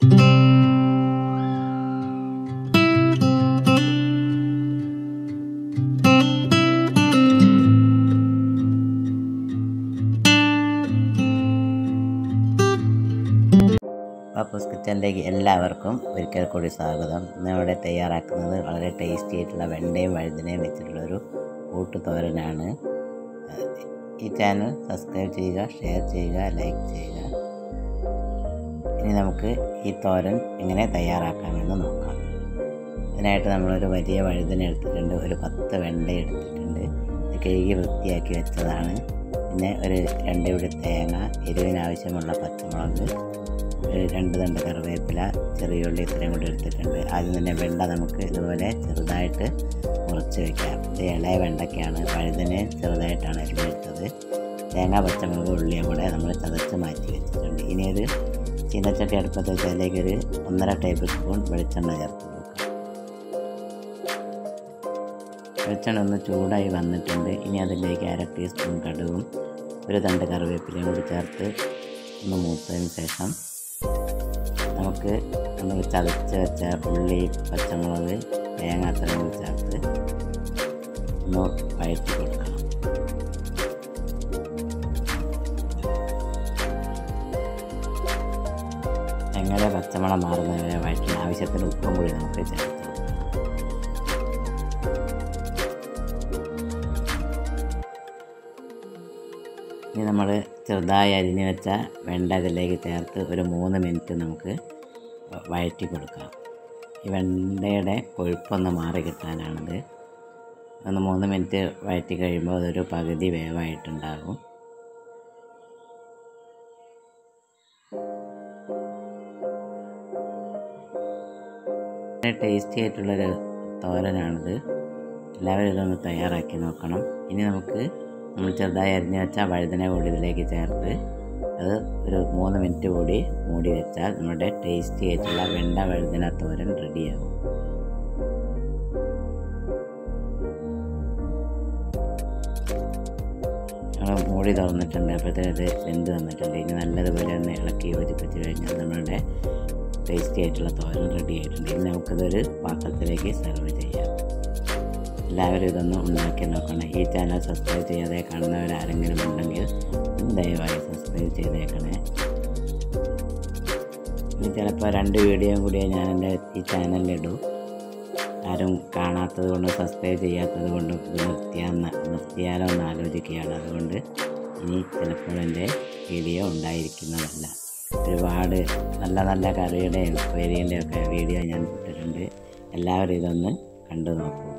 പാപ്പൂസ് കിച്ചണിലേക്ക് എല്ലാവർക്കും ഒരിക്കൽ കൂടി സ്വാഗതം. ഇന്ന് ഇവിടെ തയ്യാറാക്കുന്നത് വളരെ ടേസ്റ്റി ആയിട്ടുള്ള വെണ്ടയും വഴുതനയും വെച്ചിട്ടുള്ളൊരു കൂട്ടുതോരനാണ്. ഈ ചാനൽ സബ്സ്ക്രൈബ് ചെയ്യുക, ഷെയർ ചെയ്യുക, ലൈക്ക് ചെയ്യുക. ഇനി നമുക്ക് ഈ തോരൻ എങ്ങനെ തയ്യാറാക്കാമെന്ന് നോക്കാം. ഇതിനായിട്ട് നമ്മളൊരു വലിയ വഴുതന എടുത്തിട്ടുണ്ട്, ഒരു 10 വെണ്ട എടുത്തിട്ടുണ്ട്. ഇത് കഴുകി വൃത്തിയാക്കി വെച്ചതാണ്. പിന്നെ ഒരു 2 പിടി തേങ്ങ, എരിവിനാവശ്യമുള്ള പച്ചമുളക്, 2 തണ്ട് കറിവേപ്പില, ചെറിയ ഉള്ളി ഇത്രയും കൂടി എടുത്തിട്ടുണ്ട്. ആദ്യം തന്നെ വെണ്ട നമുക്ക് ഇതുപോലെ ചെറുതായിട്ട് മുറിച്ച് വയ്ക്കാം. ഇത് ഇളയ വെണ്ടയ്ക്കാണ്. വഴുതനെ ചെറുതായിട്ടാണ് അരിഞ്ഞെടുത്തത്. തേങ്ങ, പച്ചമുളക്, ഉള്ളിയും കൂടെ നമ്മൾ ചതച്ച് മാറ്റി വെച്ചിട്ടുണ്ട്. ഇനി ഒരു ചീനച്ചട്ടി അടുപ്പത്ത് വെച്ച് അതിലേക്ക് ഒരു 1.5 ടേബിൾ സ്പൂൺ വെളിച്ചെണ്ണ ചേർത്ത് കൊടുക്കാം. വെളിച്ചെണ്ണ ഒന്ന് ചൂടായി വന്നിട്ടുണ്ട്. ഇനി അതിലേക്ക് 1/2 ടീസ്പൂൺ കടുകും 1 തണ്ട് കറിവേപ്പിലയും കൂടി ചേർത്ത് ഒന്ന് മൂത്തതിന് ശേഷം നമുക്ക് ഒന്ന് ചതച്ച് വെച്ച ഉള്ളി, പച്ചമുളക്, തേങ്ങ അത്രയും കൂടി ചേർത്ത് ഒന്ന് വഴറ്റി കൊടുക്കണം. എങ്ങനെ പച്ചമുളക് മാറുന്നവരെ വഴറ്റി ആവശ്യത്തിന് ഉപ്പും കൂടി നമുക്ക് ചേർത്ത് കൊടുക്കാം. ഇനി നമ്മൾ ചെറുതായി അരിഞ്ഞ് വെച്ച വെണ്ട ഇതിലേക്ക് ചേർത്ത് ഒരു 3 മിനിറ്റ് നമുക്ക് വഴറ്റി കൊടുക്കാം. ഈ വെണ്ടയുടെ കൊഴുപ്പൊന്ന് മാറി കിട്ടാനാണിത്. ഒന്ന് 3 മിനിറ്റ് വഴറ്റി കഴിയുമ്പോൾ അതൊരു പകുതി വേവായിട്ടുണ്ടാകും. ടേസ്റ്റി ആയിട്ടുള്ളൊരു തോരനാണിത്. എല്ലാവരും ഇതൊന്ന് തയ്യാറാക്കി നോക്കണം. ഇനി നമുക്ക് നമ്മൾ ചെറുതായി അരിഞ്ഞ് വെച്ചാൽ വഴുതന കൂടി ഇതിലേക്ക് ചേർത്ത് അത് ഒരു 3 മിനിറ്റ് കൂടി മൂടി വെച്ചാൽ നമ്മുടെ ടേസ്റ്റി ആയിട്ടുള്ള വെണ്ട വഴുതന തോരൻ റെഡിയാകും. നമ്മൾ മൂടി തുറന്നിട്ടുണ്ട്. അപ്പോഴത്തേക്കും ഇത് വെന്ത് വന്നിട്ടുണ്ട്. ഇനി നല്ലതുപോലെ ഒന്ന് ഇളക്കി യോജിപ്പിച്ച് കഴിഞ്ഞാൽ നമ്മുടെ ടേസ്റ്റി ആയിട്ടുള്ള തോരൻ റെഡി ആയിട്ടുണ്ട്. ഇനി നമുക്കിതൊരു പാത്രത്തിലേക്ക് സെർവ് ചെയ്യാം. എല്ലാവരും ഇതൊന്നും ഉണ്ടാക്കി നോക്കണം. ഈ ചാനൽ സബ്സ്ക്രൈബ് ചെയ്യാതെ കാണുന്നവരാരെങ്കിലും ഉണ്ടെങ്കിൽ ദയവായി സബ്സ്ക്രൈബ് ചെയ്തേക്കണേ. ഇനി ചിലപ്പോൾ 2 വീഡിയോ കൂടിയേ ഞാൻ എൻ്റെ ഈ ചാനലിലിടും. ആരും കാണാത്തത് കൊണ്ട്, സബ്സ്ക്രൈബ് ചെയ്യാത്തത് കൊണ്ട് ഇത് നിർത്തിയാലോ എന്ന് ആലോചിക്കുകയാണ്. അതുകൊണ്ട് ഇനി ചിലപ്പോൾ എൻ്റെ വീഡിയോ ഉണ്ടായിരിക്കുന്നതല്ല. ഒരുപാട് നല്ല നല്ല കറിയുടെയും ഉപ്പേരിയുടെയും ഒക്കെ വീഡിയോ ഞാൻ ഇട്ടിട്ടുണ്ട്. എല്ലാവരും ഇതൊന്ന് കണ്ടു നോക്കൂ.